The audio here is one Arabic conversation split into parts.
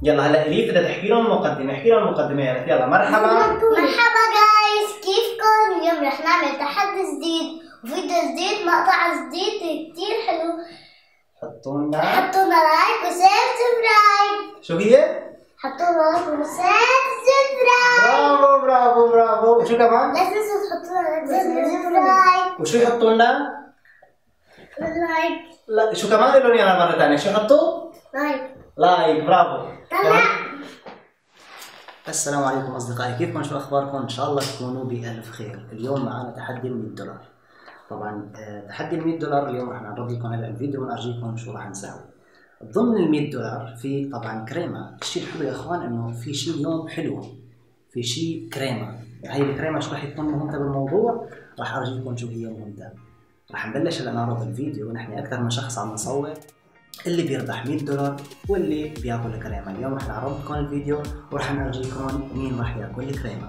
يلا هلا اليف بدها تحكي لهم المقدمه، احكي لهم المقدمه يلا. مرحبا مرحبا جايز، كيفكم؟ اليوم رح نعمل تحدي جديد وفيديو جديد، مقطع جديد كتير حلو. حطوا لنا لايك وسبسكرايب. شو هي؟ حطوا لايك وسبسكرايب. برافو برافو برافو. وشو كمان؟ لا تنسوا تحطوا لنا سبسكرايب. وشو يحطوا لنا؟ لايك. لا شو كمان؟ قولوا لي انا مره ثانيه، شو حطوا؟ لايك برافو. السلام عليكم اصدقائي، كيفكم؟ شو اخباركم؟ ان شاء الله تكونوا بالف خير. اليوم معنا تحدي $100. طبعا تحدي $100 اليوم رح نعرض لكم هلا الفيديو ونرجيكم شو رح نسوي. ضمن $100 في طبعا كريمه. الشيء الحلو يا اخوان انه في شيء اليوم حلو، في شيء كريمه. هي الكريمه شو رح يكون مهمه بالموضوع؟ رح ارجيكم شو هي مهمه. رح نبلش هلا نعرض الفيديو، ونحن اكثر من شخص عم نصور، اللي بيربح $100 واللي بياكل الكريمه. اليوم رح نعرض لكم الفيديو ورح نرجيكم مين رح ياكل الكريمه.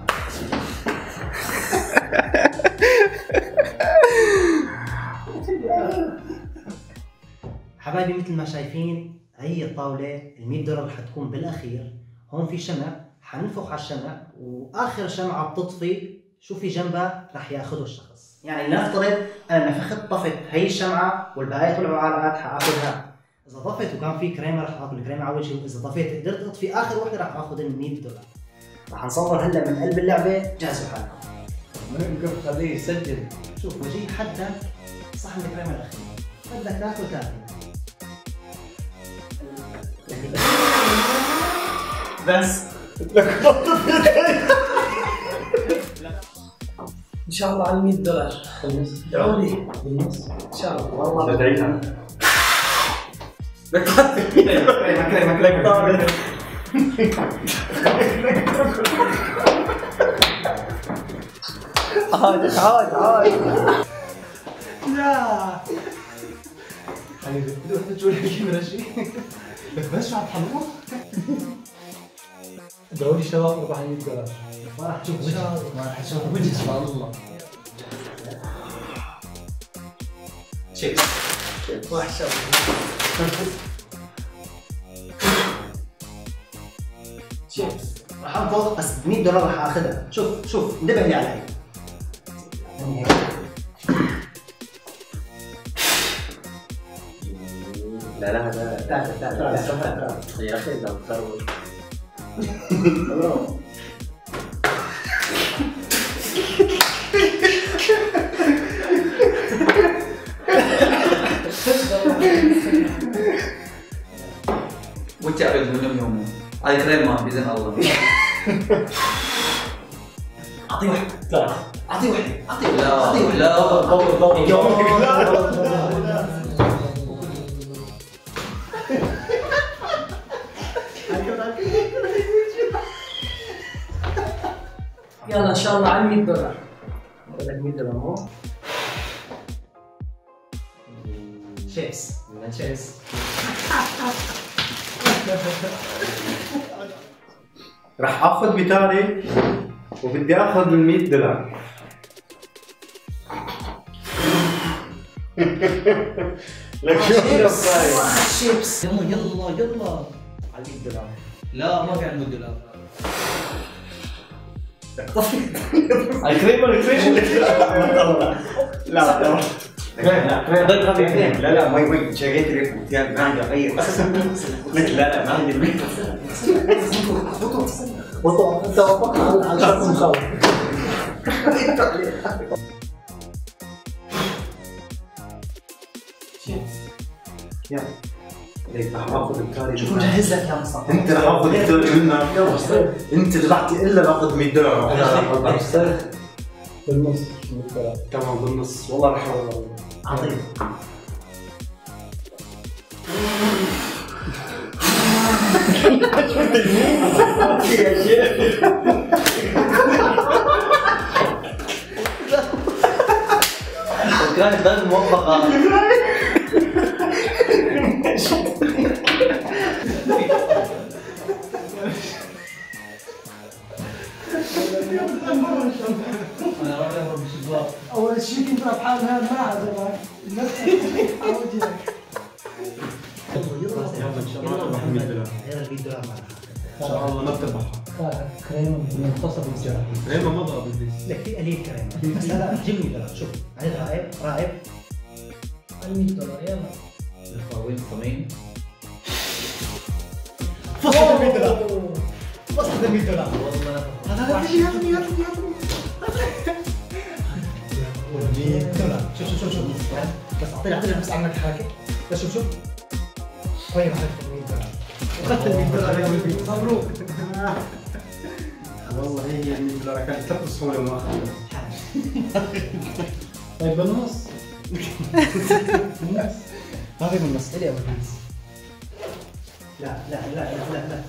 حبايبي مثل ما شايفين هي الطاوله $100 رح تكون بالاخير. هون في شمع، حننفخ على الشمع واخر شمعه بتطفي شو في جنبها رح ياخذه الشخص. يعني لنفترض انا نفخت طفت هي الشمعه والباقي طلعوا على حاخذها. اذا طفت وكان في كريمه رح اكل الكريمه اول شيء، واذا طفيت قدرت اطفي اخر وحده رح اخذ $100. رح نصور هلا من قلب اللعبه، جهزوا حالكم. منكم خليه يسجل. شوف بجيب حدا صحن الكريمه الاخير، بدك تاكل بس ان شاء الله على $100. ادعوا لي بالنص ان شاء الله. والله بدعي لها. كريمه عاد لا حبيبي بدو تجوا لي الكاميرا شيء. بس شو عم تحمقوا؟ ادعوا لي شباب ربح $100. ما راح تشوف وجهك، ما راح تشوف وجهي ان شاء الله. شيك وحشه شيبس. راح انفض بس $100 راح اخذها. شوف انتبه لي علي. لا هذا يا اخي ده مخروج. وانت ابيض منهم يومهم هاي كريمه باذن الله. اعطيه واحد. لا اعطيه واحد. يلا ان شاء الله على $100. بدك $100 مو؟ شيبس شيبس. راح اخذ بتاري وبدي اخذ $100. لك شو شيبس. يلا على $100. لا ما في عندنا $100. الكريمه لا وي شريت ريفوت يعني ما عندي غير. لا ما عندي البيت. انت وقفت على شرط مخاوف. يلا ليك راح اخذ التاري. شوف مجهز لك يا مصطفى. انت راح اخذ التاري منك. انت اللي راح الا باخذ $100. بالنص. تمام بالنص. والله راح اعطيه. يا شيخ كانت غير موفقه. اول شيء كنت بحال هذا ما عجبك. على وجهك. يلا ان شاء الله. $100 معنا. ان شاء الله ما بتربحها. كريم مختصر بالزراعة. كريمة ما ضرب البيت. لك في قليل كريم بس لا جيب $100 شوف عدد رائب $100 يلا الفراوين الصميم فصل $100 فصل $100 والله هاتني $100 شوف بس اعطيني بس عملت حاجه بس شوف طيب عليك $100 اخذت $100 مبروك والله هي $100 كانت ثلاث سهولة وما أخذتها. طيب بالنص ما في بالنص الي ابو النص لا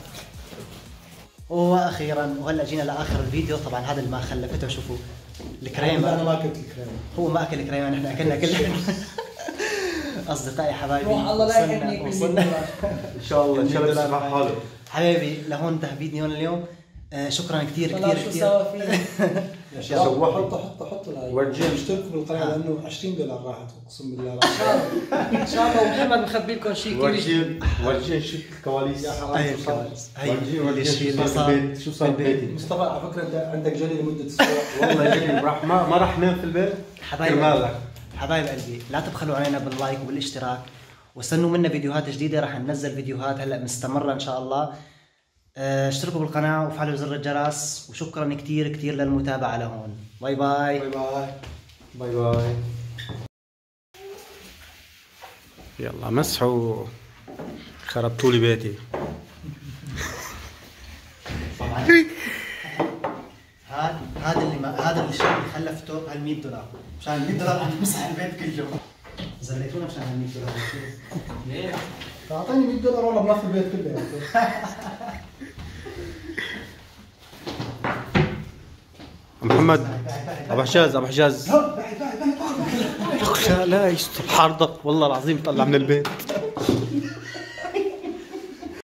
واخيرا وهلا جينا لاخر الفيديو. طبعا هذا اللي ما خلفته شوفوا الكريمه. أنا ما أكلت الكريمة. هو ما اكل كريمه نحن اكلنا كلنا. اصدقائي حبايبي روح الله لا يحرمني وصلنا إن شاء الله بسمع حاله. حبايبي لهون انتهى فيديونا اليوم. شكرا كثير طلع شو سوا فيه. يا شباب حطوا لايك ورجينا. اشتركوا بالقناه لانه $20 راحت اقسم بالله. ان شاء الله ومحمد مخبي لكم شيء كثير. ورجينا شوف الكواليس. هاي الكواليس هاي ورجينا الشيء اللي شو صار صار بالبيت. شو صار ببيتي. مصطفى على فكره انت عندك جري لمده اسبوع. والله جري ما راح نام في البيت. حبايب قلبي لا تبخلوا علينا باللايك وبالاشتراك واستنوا منا فيديوهات جديده. راح ننزل فيديوهات هلا مستمره ان شاء الله. اشتركوا بالقناه وفعلوا زر الجرس وشكرا كثير للمتابعه لهون. باي باي باي باي باي باي. يلا مسحوا خربتوا لي بيتي. هذا الشيء اللي خلفته هال $100 مشان $100 عم بمسح البيت كله. زليتونا مشان هال$100 ليه؟ اعطيني $100 والله بنفس البيت كله. محمد ابو حجاز لا يستر حارضك والله العظيم طلع من البيت.